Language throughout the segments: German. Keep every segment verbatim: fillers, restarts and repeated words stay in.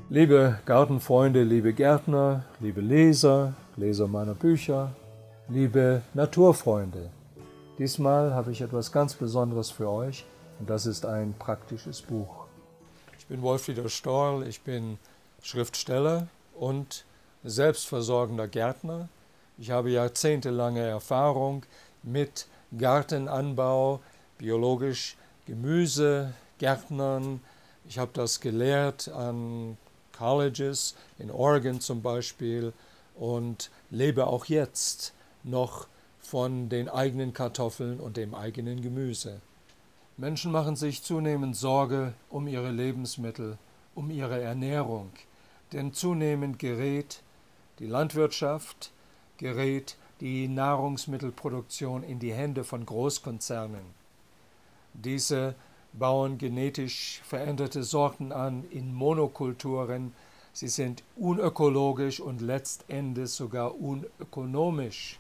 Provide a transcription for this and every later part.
Liebe Gartenfreunde, liebe Gärtner, liebe Leser, Leser meiner Bücher, liebe Naturfreunde, diesmal habe ich etwas ganz Besonderes für euch und das ist ein praktisches Buch. Ich bin Wolf-Dieter Storl, ich bin Schriftsteller und selbstversorgender Gärtner. Ich habe jahrzehntelange Erfahrung mit Gartenanbau, biologisch Gemüse, Gärtnern. Ich habe das gelehrt an Colleges, in Oregon zum Beispiel, und lebe auch jetzt noch von den eigenen Kartoffeln und dem eigenen Gemüse. Menschen machen sich zunehmend Sorge um ihre Lebensmittel, um ihre Ernährung, denn zunehmend gerät die Landwirtschaft, gerät die Nahrungsmittelproduktion in die Hände von Großkonzernen. Diese bauen genetisch veränderte Sorten an in Monokulturen. Sie sind unökologisch und letztendlich sogar unökonomisch.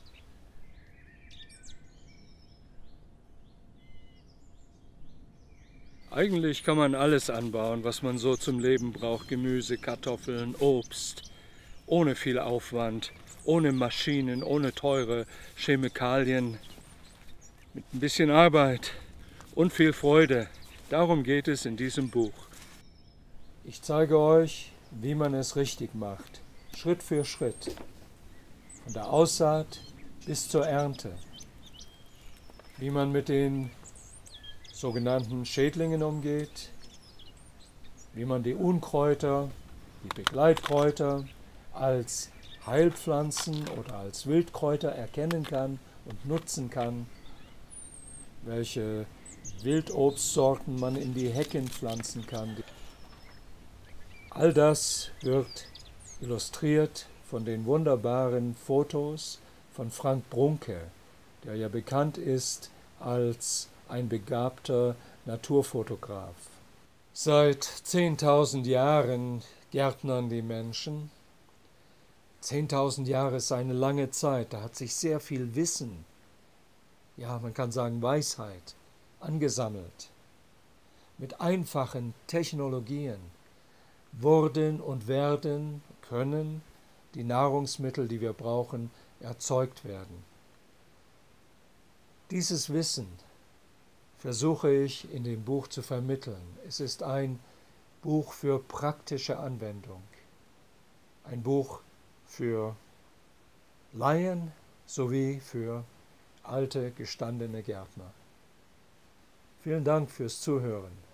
Eigentlich kann man alles anbauen, was man so zum Leben braucht. Gemüse, Kartoffeln, Obst. Ohne viel Aufwand, ohne Maschinen, ohne teure Chemikalien. Mit ein bisschen Arbeit und viel Freude. Darum geht es in diesem Buch. Ich zeige euch, wie man es richtig macht, Schritt für Schritt, von der Aussaat bis zur Ernte, wie man mit den sogenannten Schädlingen umgeht, wie man die Unkräuter, die Begleitkräuter als Heilpflanzen oder als Wildkräuter erkennen kann und nutzen kann, welche Wildobstsorten man in die Hecken pflanzen kann. All das wird illustriert von den wunderbaren Fotos von Frank Brunke, der ja bekannt ist als ein begabter Naturfotograf. Seit zehntausend Jahren gärtnern die Menschen. zehntausend Jahre ist eine lange Zeit, da hat sich sehr viel Wissen, ja, man kann sagen Weisheit, angesammelt. Mit einfachen Technologien wurden und werden, können die Nahrungsmittel, die wir brauchen, erzeugt werden. Dieses Wissen versuche ich in dem Buch zu vermitteln. Es ist ein Buch für praktische Anwendung, ein Buch für Laien sowie für alte, gestandene Gärtner. Vielen Dank fürs Zuhören.